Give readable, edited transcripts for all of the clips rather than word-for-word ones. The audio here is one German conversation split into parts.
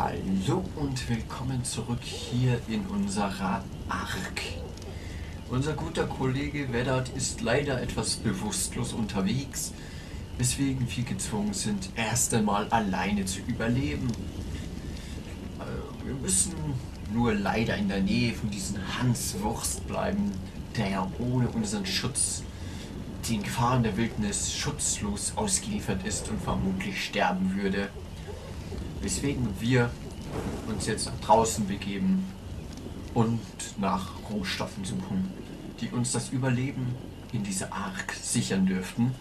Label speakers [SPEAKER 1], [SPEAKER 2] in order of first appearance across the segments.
[SPEAKER 1] Hallo und willkommen zurück hier in unserer Ark. Unser guter Kollege Vedat ist leider etwas bewusstlos unterwegs, weswegen wir gezwungen sind, erst einmal alleine zu überleben. Wir müssen nur leider in der Nähe von diesem Hans Wurst bleiben, der ja ohne unseren Schutz den Gefahren der Wildnis schutzlos ausgeliefert ist und vermutlich sterben würde. Weswegen wir uns jetzt nach draußen begeben und nach Rohstoffen suchen, die uns das Überleben in dieser Ark sichern dürften.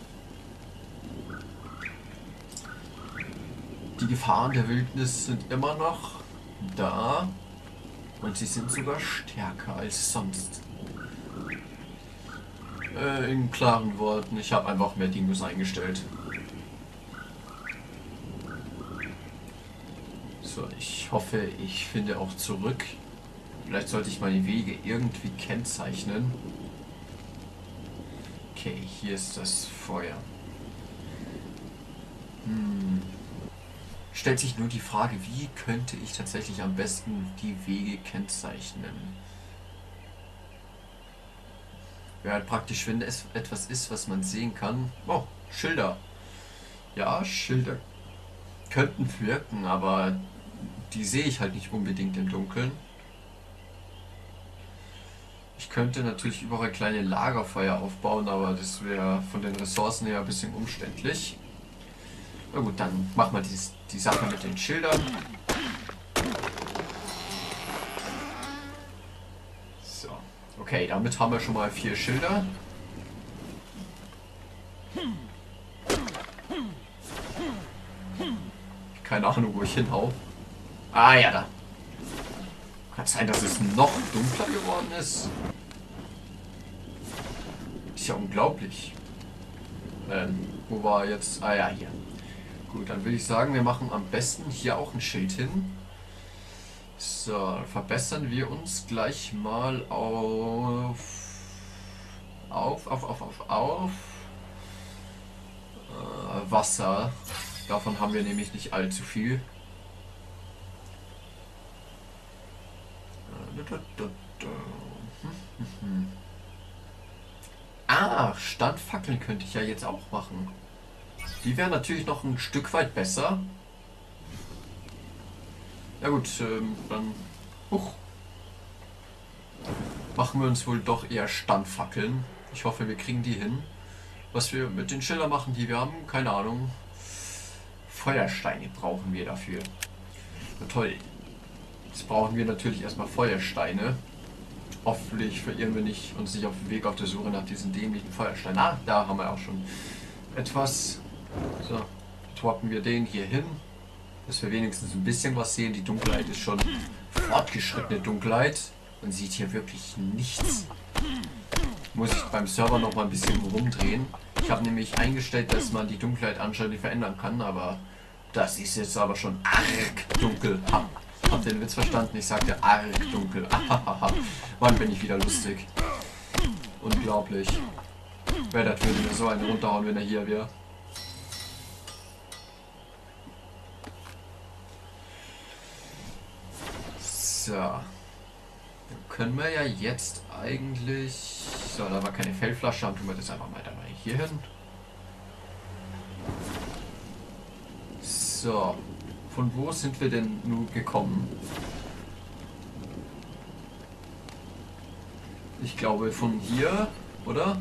[SPEAKER 1] Die Gefahren der Wildnis sind immer noch da und sie sind sogar stärker als sonst. In klaren Worten, ich habe einfach mehr Dinos eingestellt. So, ich hoffe, ich finde auch zurück. Vielleicht sollte ich meine Wege irgendwie kennzeichnen. Okay, hier ist das Feuer. Stellt sich nur die Frage, wie könnte ich tatsächlich am besten die Wege kennzeichnen? Wäre halt praktisch, wenn es etwas ist, was man sehen kann. Oh, Schilder. Ja, Schilder könnten wirken, aber die sehe ich halt nicht unbedingt im Dunkeln. Ich könnte natürlich überall kleine Lagerfeuer aufbauen, aber das wäre von den Ressourcen her ein bisschen umständlich. Na gut, dann machen wir die Sache mit den Schildern. So, okay, damit haben wir schon mal 4 Schilder. Keine Ahnung, wo ich hinhau. Ah ja, da. Kann sein, dass es noch dunkler geworden ist. Ist ja unglaublich. Wo war jetzt? Ah ja, hier. Gut, dann würde ich sagen, wir machen am besten hier auch ein Schild hin. So, dann verbessern wir uns gleich mal auf Wasser. Davon haben wir nämlich nicht allzu viel. Ah, Standfackeln könnte ich ja jetzt auch machen. Die wären natürlich noch ein Stück weit besser. Ja gut, dann machen wir uns wohl doch eher Standfackeln. Ich hoffe, wir kriegen die hin. Was wir mit den Schildern machen, die wir haben, keine Ahnung. Feuersteine brauchen wir dafür. Na toll. Jetzt brauchen wir natürlich erstmal Feuersteine. Hoffentlich verirren wir uns nicht auf den Weg auf der Suche nach diesen dämlichen Feuersteinen. Ah, da haben wir auch schon etwas. So, droppen wir den hier hin, dass wir wenigstens ein bisschen was sehen. Die Dunkelheit ist schon fortgeschrittene Dunkelheit. Man sieht hier wirklich nichts. Muss ich beim Server noch mal ein bisschen rumdrehen. Ich habe nämlich eingestellt, dass man die Dunkelheit anscheinend verändern kann, aber das ist jetzt aber schon arg dunkel. Habt ihr den Witz verstanden? Ich sagte arg dunkel. Wann bin ich wieder lustig? Unglaublich. Wer das würde mir so einen runterhauen, wenn er hier wäre. So. Dann können wir ja jetzt eigentlich... So, da war keine Feldflasche, dann tun wir das einfach mal dabei hier hin. So. Von wo sind wir denn nun gekommen? Ich glaube von hier, oder?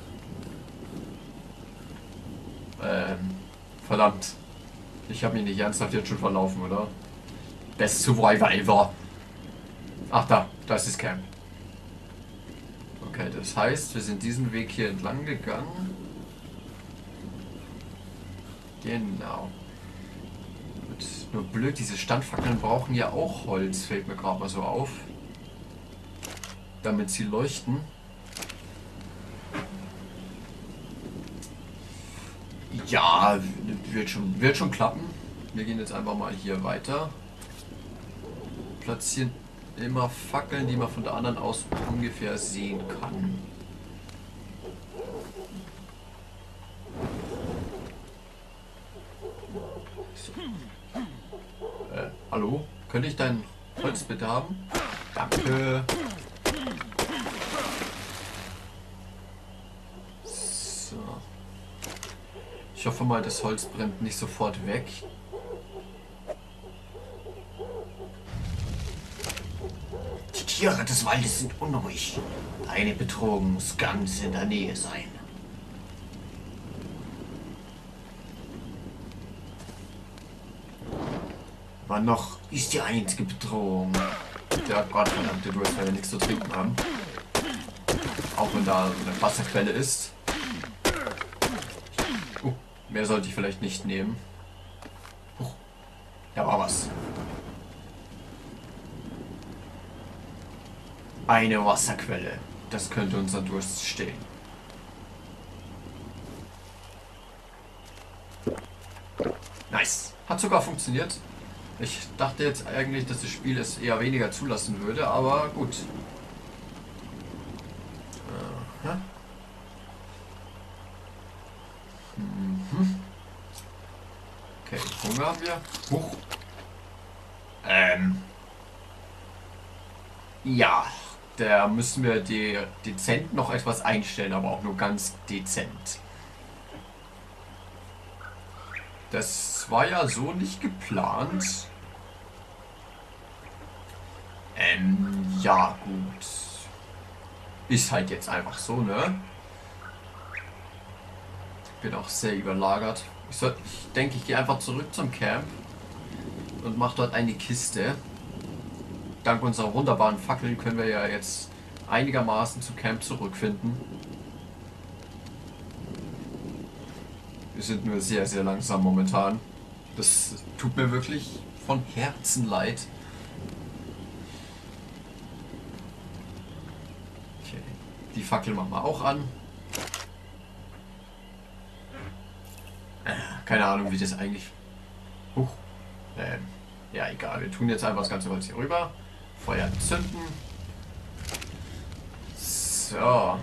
[SPEAKER 1] Verdammt. Ich habe mich nicht ernsthaft jetzt schon verlaufen, oder? Best Survivor ever. Ach da ist das Camp. Okay, das heißt, wir sind diesen Weg hier entlang gegangen. Genau. Gut, nur blöd, diese Standfackeln brauchen ja auch Holz, fällt mir gerade mal so auf. Damit sie leuchten. Ja, wird schon klappen. Wir gehen jetzt einfach mal hier weiter. Platzieren immer Fackeln, die man von der anderen aus ungefähr sehen kann. So. Hallo? Könnte ich dein Holz bitte haben? Danke. So. Ich hoffe mal, das Holz brennt nicht sofort weg.
[SPEAKER 2] Die Tiere des Waldes sind unruhig. Eine Bedrohung muss ganz in der Nähe sein. Aber noch ist die einzige Bedrohung.
[SPEAKER 1] Der Gottverdammte Durst, weil wir nichts zu trinken haben. Auch wenn da eine Wasserquelle ist. Mehr sollte ich vielleicht nicht nehmen.
[SPEAKER 2] Da war was. Eine Wasserquelle.
[SPEAKER 1] Das könnte unser Durst stillen.
[SPEAKER 2] Nice.
[SPEAKER 1] Hat sogar funktioniert. Ich dachte jetzt eigentlich, dass das Spiel es eher weniger zulassen würde, aber gut. Aha. Mhm. Okay, Hunger haben wir. Huch.
[SPEAKER 2] Ja.
[SPEAKER 1] Da müssen wir dezent noch etwas einstellen, aber auch nur ganz dezent. Das war ja so nicht geplant. Ja, gut. Ist halt jetzt einfach so, ne? Bin auch sehr überlagert. Ich denke, ich gehe einfach zurück zum Camp und mache dort eine Kiste. Dank unserer wunderbaren Fackeln können wir ja jetzt einigermaßen zum Camp zurückfinden. Wir sind nur sehr, sehr langsam momentan. Das tut mir wirklich von Herzen leid. Okay, die Fackel machen wir auch an. Keine Ahnung, wie das eigentlich... Huch. Ja, egal. Wir tun jetzt einfach das ganze Holz hier rüber. Feuer zünden. So.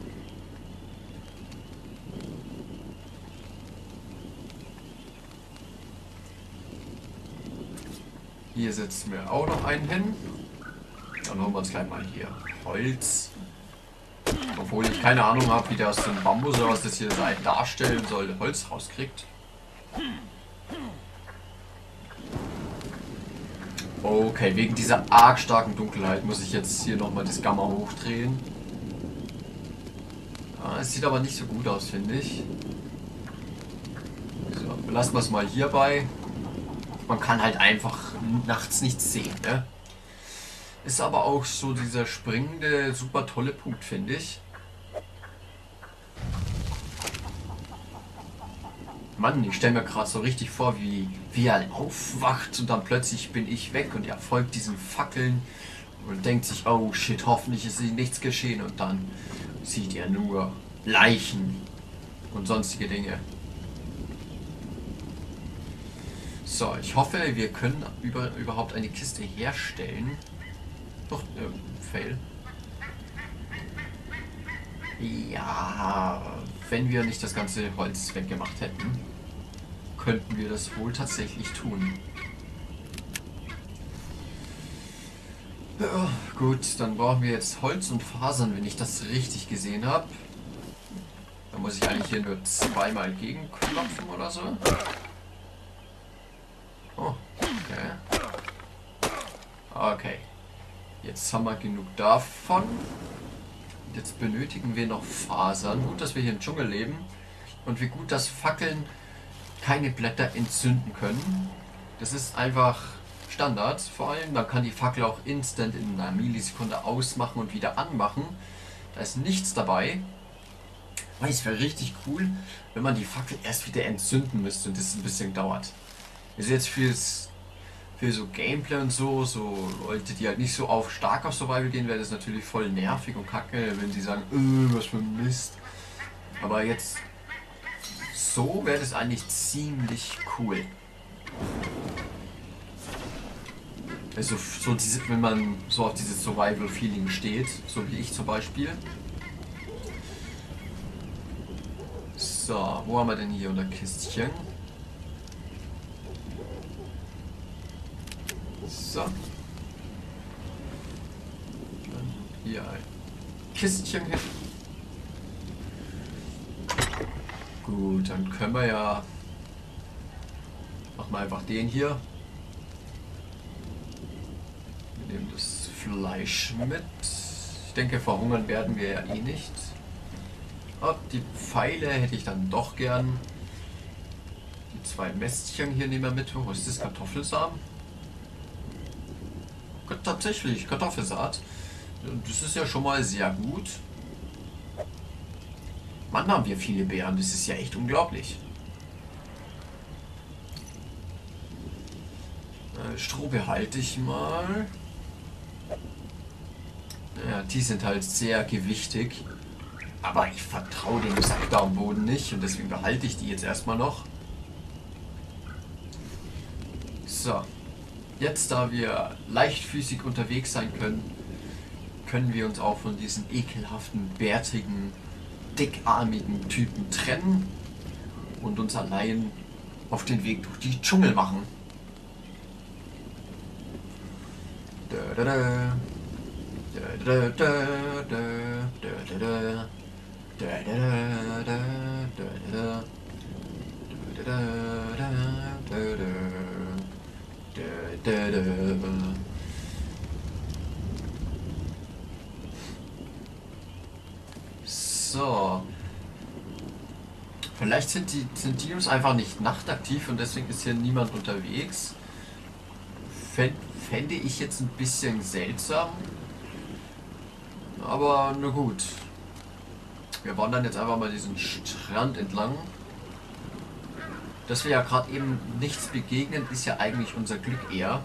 [SPEAKER 1] Hier setzen wir auch noch einen hin. Dann holen wir uns gleich mal hier Holz. Obwohl ich keine Ahnung habe, wie der aus dem Bambus oder was das hier darstellen soll, Holz rauskriegt. Okay, wegen dieser arg starken Dunkelheit muss ich jetzt hier nochmal das Gamma hochdrehen. Es sieht aber nicht so gut aus, finde ich. So, belassen wir es mal hierbei. Man kann halt einfach nachts nichts sehen, ne? Ist aber auch so dieser springende, super tolle Punkt, finde ich. Mann, ich stelle mir gerade so richtig vor, wie er aufwacht und dann plötzlich bin ich weg und er folgt diesen Fackeln und denkt sich, oh shit, hoffentlich ist ihm nichts geschehen und dann sieht er nur Leichen und sonstige Dinge. So, ich hoffe, wir können überhaupt eine Kiste herstellen. Doch, Fail. Ja, wenn wir nicht das ganze Holz weggemacht hätten, könnten wir das wohl tatsächlich tun. Ja, gut, dann brauchen wir jetzt Holz und Fasern, wenn ich das richtig gesehen habe. Da muss ich eigentlich hier nur zweimal gegenklopfen oder so. Oh, okay. Okay. Jetzt haben wir genug davon. Jetzt benötigen wir noch Fasern. Gut, dass wir hier im Dschungel leben. Und wie gut, dass Fackeln keine Blätter entzünden können. Das ist einfach Standard. Vor allem, man kann die Fackel auch instant in einer Millisekunde ausmachen und wieder anmachen. Da ist nichts dabei. Aber es wäre richtig cool, wenn man die Fackel erst wieder entzünden müsste und das ein bisschen dauert. Also jetzt für so Gameplay und so Leute, die halt nicht so stark auf Survival gehen, wäre das natürlich voll nervig und kacke, wenn sie sagen, was für ein Mist. Aber jetzt so wäre das eigentlich ziemlich cool. Also so wenn man so auf dieses Survival-Feeling steht, so wie ich zum Beispiel. So, wo haben wir denn hier unser Kistchen? So. Dann hier ein Kistchen hin. Gut, dann können wir ja... Machen wir einfach den hier. Wir nehmen das Fleisch mit. Ich denke, verhungern werden wir ja eh nicht. Oh, die Pfeile hätte ich dann doch gern. Die 2 Mästchen hier nehmen wir mit. Wo ist das? Kartoffelsamen? Tatsächlich, Kartoffelsaat. Das ist ja schon mal sehr gut. Mann, haben wir viele Beeren. Das ist ja echt unglaublich. Stroh behalte ich mal. Ja, die sind halt sehr gewichtig. Aber ich vertraue dem Sack da am Boden nicht. Und deswegen behalte ich die jetzt erstmal noch. So. Jetzt, da wir leichtfüßig unterwegs sein können, können wir uns auch von diesen ekelhaften, bärtigen, dickarmigen Typen trennen und uns allein auf den Weg durch die Dschungel machen. So. Vielleicht sind die Dinos einfach nicht nachtaktiv und deswegen ist hier niemand unterwegs. Fände ich jetzt ein bisschen seltsam. Aber na gut. Wir wandern jetzt einfach mal diesen Strand entlang. Dass wir ja gerade eben nichts begegnen, ist ja eigentlich unser Glück eher.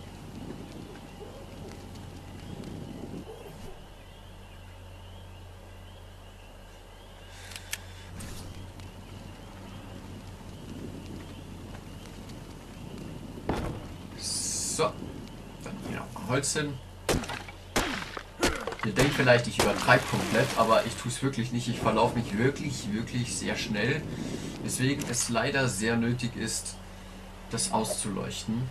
[SPEAKER 1] So. Dann hier noch Holz hin. Ihr denkt vielleicht, ich übertreibe komplett, aber ich tue es wirklich nicht. Ich verlaufe mich wirklich sehr schnell. Weswegen es leider sehr nötig ist, das auszuleuchten.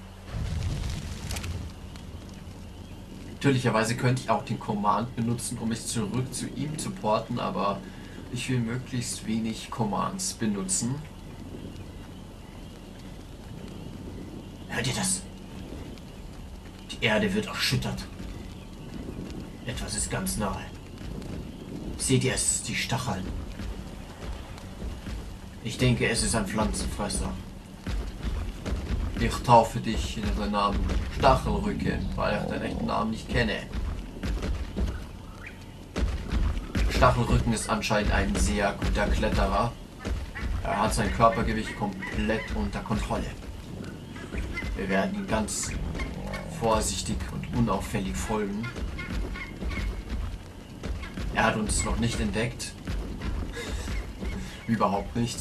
[SPEAKER 1] Natürlicherweise könnte ich auch den Command benutzen, um mich zurück zu ihm zu porten, aber ich will möglichst wenig Commands benutzen.
[SPEAKER 2] Hört ihr das? Die Erde wird erschüttert. Etwas ist ganz nahe. Seht ihr es, die Stacheln? Ich denke, es ist ein Pflanzenfresser.
[SPEAKER 1] Ich taufe dich in den Namen Stachelrücken, weil ich deinen echten Namen nicht kenne. Stachelrücken ist anscheinend ein sehr guter Kletterer. Er hat sein Körpergewicht komplett unter Kontrolle. Wir werden ihn ganz vorsichtig und unauffällig folgen. Er hat uns noch nicht entdeckt. Überhaupt nicht.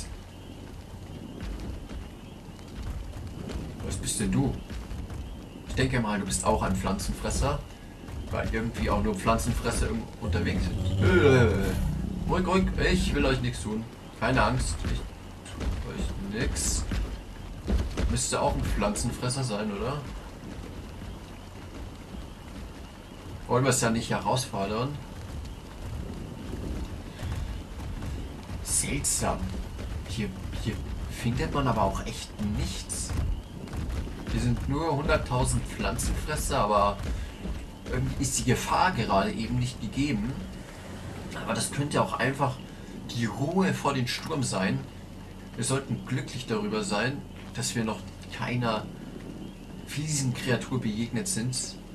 [SPEAKER 1] Was bist denn du? Ich denke mal, du bist auch ein Pflanzenfresser. Weil irgendwie auch nur Pflanzenfresser unterwegs sind. Ruhig, ich will euch nichts tun. Keine Angst, ich tue euch nichts. Müsste auch ein Pflanzenfresser sein, oder? Wollen wir es ja nicht herausfordern? Seltsam. Hier findet man aber auch echt nichts. Hier sind nur 100.000 Pflanzenfresser, aber irgendwie ist die Gefahr gerade eben nicht gegeben. Aber das könnte auch einfach die Ruhe vor dem Sturm sein. Wir sollten glücklich darüber sein, dass wir noch keiner fiesen Kreatur begegnet sind.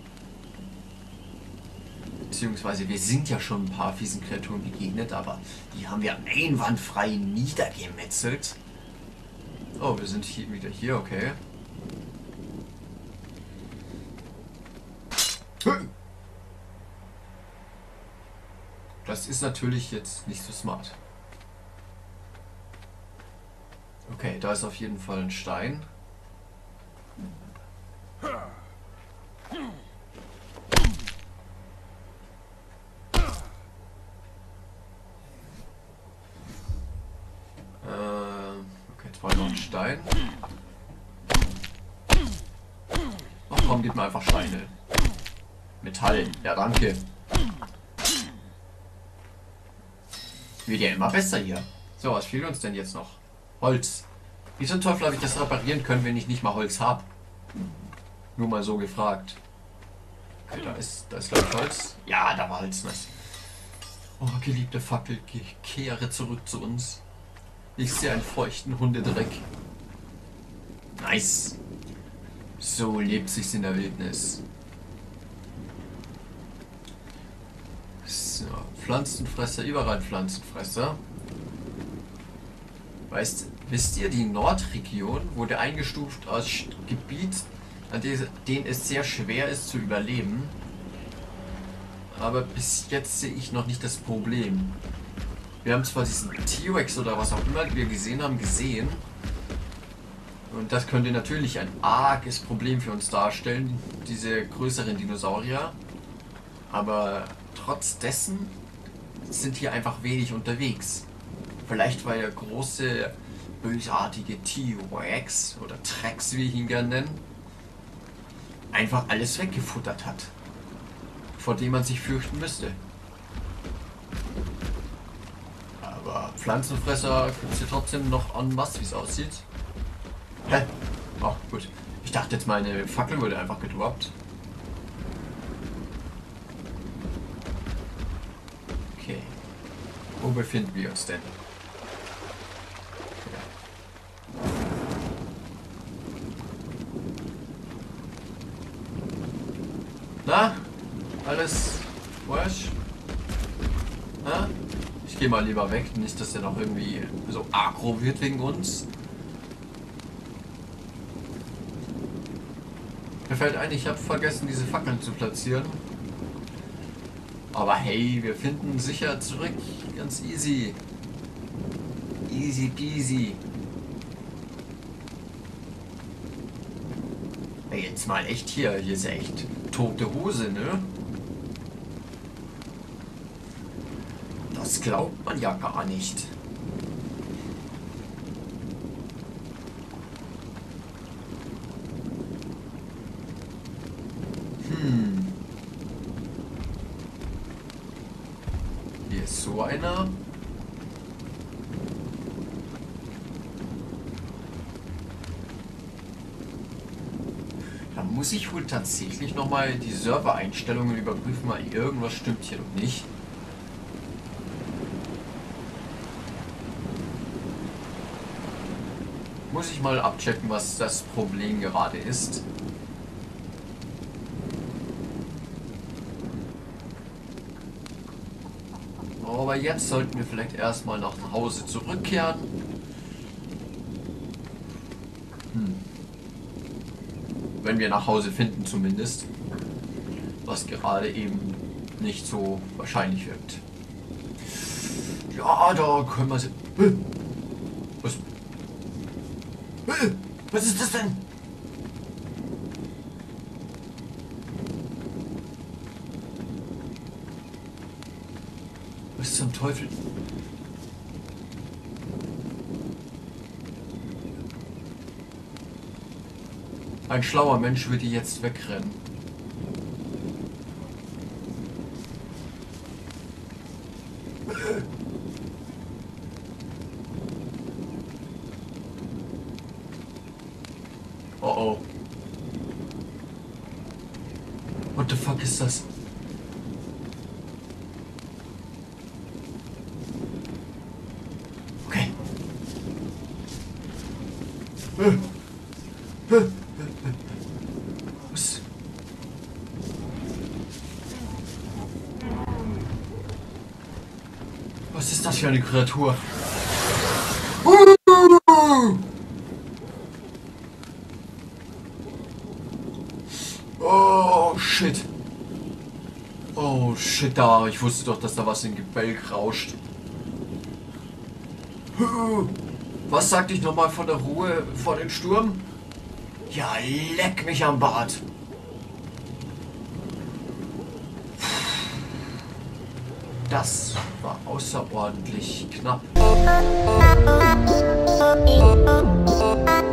[SPEAKER 1] Beziehungsweise wir sind ja schon ein paar fiesen Kreaturen begegnet, aber die haben wir einwandfrei niedergemetzelt. Oh, wir sind hier wieder hier, okay. Das ist natürlich jetzt nicht so smart. Okay, da ist auf jeden Fall ein Stein. Okay, jetzt war noch ein Stein. Ach komm, gib mir einfach Steine. Metall. Ja, danke. Wird ja immer besser hier. So, was fehlt uns denn jetzt noch? Holz. Wie zum Teufel habe ich das reparieren können, wenn ich nicht mal Holz habe? Nur mal so gefragt. Okay, da ist glaube ich Holz. Ja, da war Holz. Nice. Oh, geliebte Fackel, kehre zurück zu uns. Ich sehe einen feuchten Hundedreck. Nice. So lebt sich's in der Wildnis. So, Pflanzenfresser, überall Pflanzenfresser. Wisst ihr, die Nordregion wurde eingestuft als Gebiet, an dem es sehr schwer ist zu überleben. Aber bis jetzt sehe ich noch nicht das Problem. Wir haben zwar diesen T-Rex oder was auch immer wir gesehen haben, gesehen. Und das könnte natürlich ein arges Problem für uns darstellen, diese größeren Dinosaurier. Aber trotz dessen sind hier einfach wenig unterwegs. Vielleicht weil der große, bösartige T-Rex oder Trex, wie ich ihn gerne nenne, einfach alles weggefuttert hat, vor dem man sich fürchten müsste. Aber Pflanzenfresser gibt es hier trotzdem noch an was, wie es aussieht. Hä? Oh, gut. Ich dachte jetzt, meine Fackel wurde einfach gedroppt. Okay. Wo befinden wir uns denn? Na? Alles wurscht? Na? Ich gehe mal lieber weg, nicht, dass der noch irgendwie so aggro wird wegen uns. Mir fällt ein, ich habe vergessen, diese Fackeln zu platzieren. Aber hey, wir finden sicher zurück. Ganz easy. Easy peasy. Hey, jetzt mal echt hier ist echt tote Hose, ne? Das glaubt man ja gar nicht. Hier ist so einer. Da muss ich wohl tatsächlich nochmal die Server-Einstellungen überprüfen, weil irgendwas stimmt hier noch nicht. Muss ich mal abchecken, was das Problem gerade ist. Aber jetzt sollten wir vielleicht erstmal nach Hause zurückkehren. Wenn wir nach Hause finden zumindest. Was gerade eben nicht so wahrscheinlich wirkt. Ja, da können wir... Was? Was ist das denn? Was zum Teufel? Ein schlauer Mensch würde jetzt wegrennen. Oh oh. What the fuck ist das? Okay. Was? Was ist das für eine Kreatur? Oh shit. Oh shit, da. Ich wusste doch, dass da was in Gebälk rauscht. Was sagte ich nochmal von der Ruhe vor dem Sturm? Ja, leck mich am Bart. Das war außerordentlich knapp.